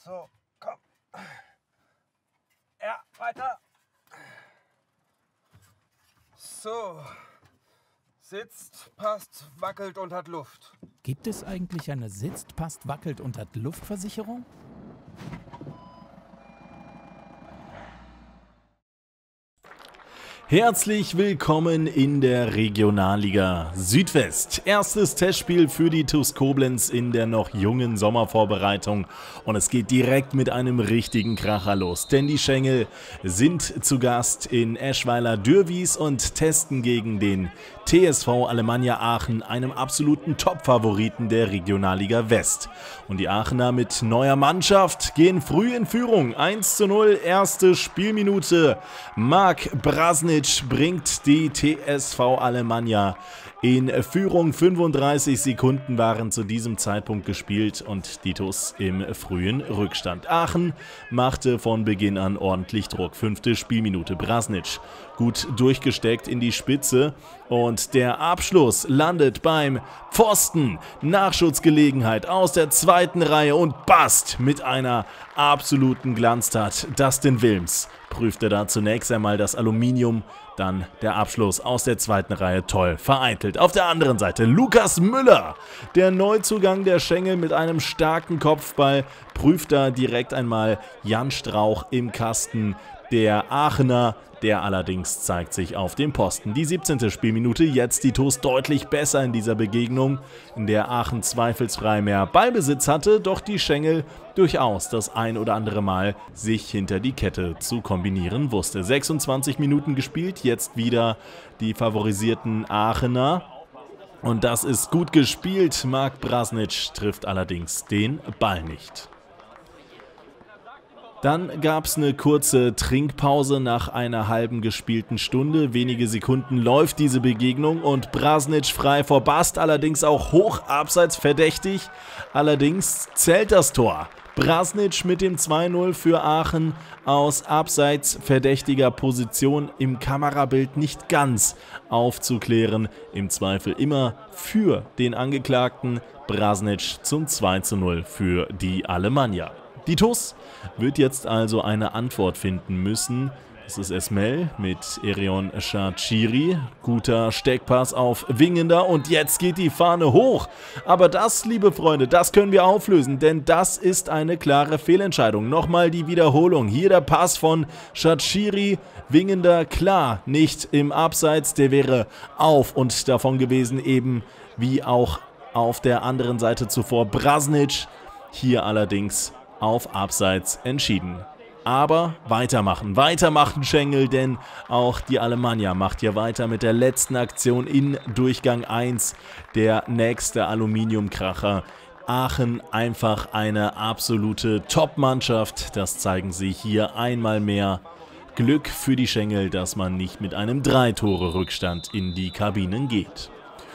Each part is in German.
So, komm. Ja, weiter. So. Sitzt, passt, wackelt und hat Luft. Gibt es eigentlich eine Sitzt, passt, wackelt und hat Luftversicherung? Herzlich willkommen in der Regionalliga Südwest. Erstes Testspiel für die TuS Koblenz in der noch jungen Sommervorbereitung. Und es geht direkt mit einem richtigen Kracher los. Denn die Schengel sind zu Gast in Eschweiler-Dürwiß und testen gegen den TSV Alemannia Aachen, einem absoluten Top-Favoriten der Regionalliga West. Und die Aachener mit neuer Mannschaft gehen früh in Führung. 1:0, erste Spielminute. Marc Brasnic bringt die TSV Alemannia in Führung. 35 Sekunden waren zu diesem Zeitpunkt gespielt und die TuS im frühen Rückstand. Aachen machte von Beginn an ordentlich Druck. 5. Spielminute. Brasnic gut durchgesteckt in die Spitze und der Abschluss landet beim Pfosten. Nachschussgelegenheit aus der zweiten Reihe und bast mit einer absoluten Glanztat. Dustin Wilms prüfte da zunächst einmal das Aluminium, dann der Abschluss aus der zweiten Reihe, toll vereitelt. Auf der anderen Seite Lukas Müller, der Neuzugang der Schengel mit einem starken Kopfball, prüft da direkt einmal Jan Strauch im Kasten. Der Aachener, der allerdings zeigt sich auf dem Posten. Die 17. Spielminute, jetzt die TuS deutlich besser in dieser Begegnung, in der Aachen zweifelsfrei mehr Ballbesitz hatte, doch die Schengel durchaus das ein oder andere Mal sich hinter die Kette zu kombinieren wusste. 26 Minuten gespielt, jetzt wieder die favorisierten Aachener. Und das ist gut gespielt. Marc Brasnic trifft allerdings den Ball nicht. Dann gab es eine kurze Trinkpause nach einer halben gespielten Stunde. Wenige Sekunden läuft diese Begegnung und Brasnic frei vor Bast, allerdings auch hoch abseits verdächtig. Allerdings zählt das Tor. Brasnic mit dem 2:0 für Aachen aus abseits verdächtiger Position, im Kamerabild nicht ganz aufzuklären. Im Zweifel immer für den Angeklagten. Brasnic zum 2:0 für die Alemannia. Die TuS wird jetzt also eine Antwort finden müssen. Das ist Esmel mit Erion Shachiri. Guter Steckpass auf Wingender und jetzt geht die Fahne hoch. Aber das, liebe Freunde, das können wir auflösen, denn das ist eine klare Fehlentscheidung. Nochmal die Wiederholung. Hier der Pass von Shachiri. Wingender, klar, nicht im Abseits. Der wäre auf und davon gewesen, eben wie auch auf der anderen Seite zuvor Brasnic. Hier allerdings auf Abseits entschieden. Aber weitermachen Schengel, denn auch die Alemannia macht hier weiter mit der letzten Aktion in Durchgang 1. Der nächste Aluminiumkracher. Aachen einfach eine absolute Top-Mannschaft. Das zeigen sie hier einmal mehr. Glück für die Schengel, dass man nicht mit einem 3-Tore-Rückstand in die Kabinen geht.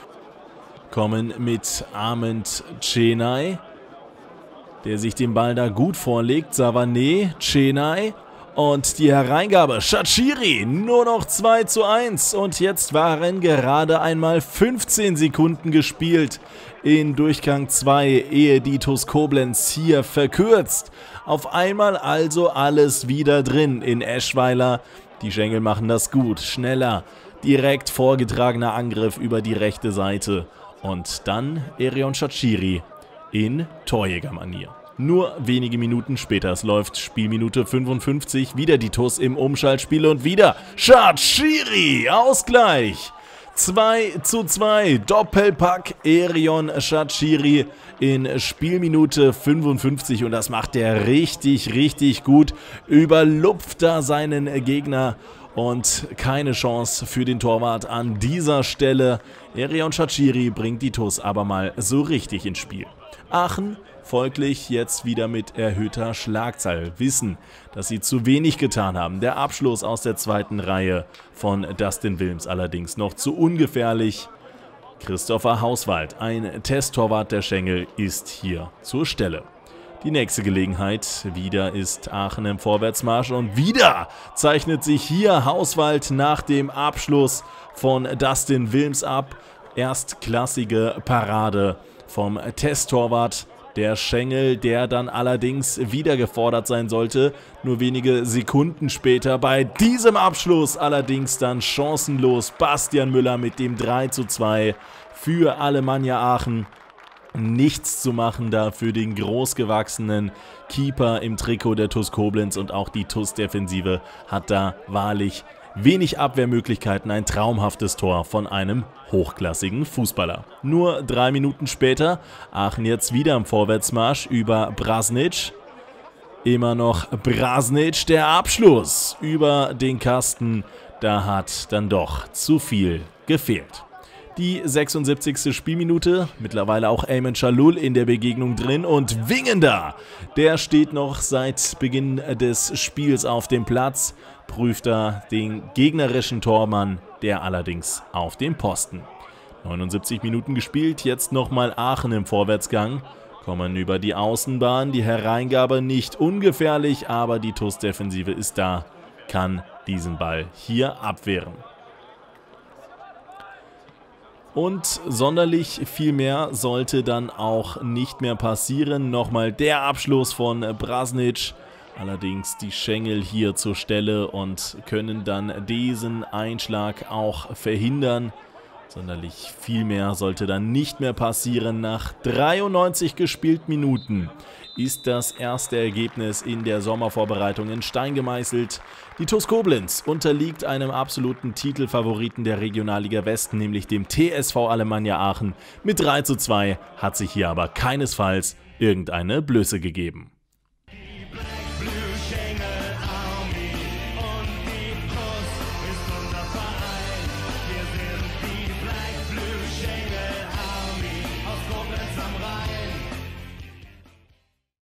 Kommen mit Ahmed Chenay, der sich den Ball da gut vorlegt. Savané, Chenay und die Hereingabe. Shachiri, nur noch 2:1 und jetzt waren gerade einmal 15 Sekunden gespielt in Durchgang 2, ehe die TuS Koblenz hier verkürzt. Auf einmal also alles wieder drin in Eschweiler. Die Schengel machen das gut, schneller, direkt vorgetragener Angriff über die rechte Seite und dann Erion Shachiri in Torjägermanier. Nur wenige Minuten später, es läuft Spielminute 55, wieder die TuS im Umschaltspiel und wieder Shachiri, Ausgleich. 2:2, Doppelpack Erion Shachiri in Spielminute 55 und das macht er richtig gut. Überlupft da seinen Gegner und keine Chance für den Torwart an dieser Stelle. Erion Shachiri bringt die TuS aber mal so richtig ins Spiel. Aachen folglich jetzt wieder mit erhöhter Schlagzahl, wissen, dass sie zu wenig getan haben. Der Abschluss aus der zweiten Reihe von Dustin Wilms allerdings noch zu ungefährlich. Christopher Hauswald, ein Testtorwart der Schengel, ist hier zur Stelle. Die nächste Gelegenheit, wieder ist Aachen im Vorwärtsmarsch und wieder zeichnet sich hier Hauswald nach dem Abschluss von Dustin Wilms ab. Erstklassige Parade vom Testtorwart Der Schengel, der dann allerdings wieder gefordert sein sollte. Nur wenige Sekunden später bei diesem Abschluss allerdings dann chancenlos Bastian Müller mit dem 3:2 für Alemannia Aachen. Nichts zu machen da für den großgewachsenen Keeper im Trikot der TuS Koblenz, und auch die TuS-Defensive hat da wahrlich wenig Abwehrmöglichkeiten. Ein traumhaftes Tor von einem hochklassigen Fußballer. Nur 3 Minuten später, Aachen jetzt wieder im Vorwärtsmarsch über Brasnic. Immer noch Brasnic, der Abschluss über den Kasten. Da hat dann doch zu viel gefehlt. Die 76. Spielminute, mittlerweile auch Ayman Chalul in der Begegnung drin, und Wingender, der steht noch seit Beginn des Spiels auf dem Platz, prüft da den gegnerischen Tormann, der allerdings auf dem Posten. 79 Minuten gespielt, jetzt nochmal Aachen im Vorwärtsgang, kommen über die Außenbahn, die Hereingabe nicht ungefährlich, aber die TuS-Defensive ist da, kann diesen Ball hier abwehren. Und sonderlich viel mehr sollte dann auch nicht mehr passieren. Nochmal der Abschluss von Brasnic. Allerdings die Schengel hier zur Stelle und können dann diesen Einschlag auch verhindern. Sonderlich viel mehr sollte dann nicht mehr passieren. Nach 93 gespielten Minuten ist das erste Ergebnis in der Sommervorbereitung in Stein gemeißelt. Die TuS Koblenz unterliegt einem absoluten Titelfavoriten der Regionalliga Westen, nämlich dem TSV Alemannia Aachen. Mit 3:2 hat sich hier aber keinesfalls irgendeine Blöße gegeben.